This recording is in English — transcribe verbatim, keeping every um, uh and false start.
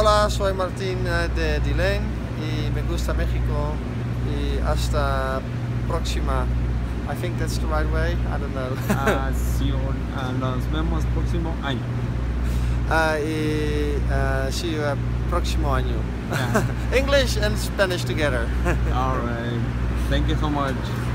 Hola, soy Martín eh, de Dilén y me gusta México y hasta próxima. I think that's the right way, I don't know. Ah, see you, ah, nos vemos próximo año. Ah, y uh, see you uh, próximo año. Yeah. English and Spanish together. All right. Thank you so much.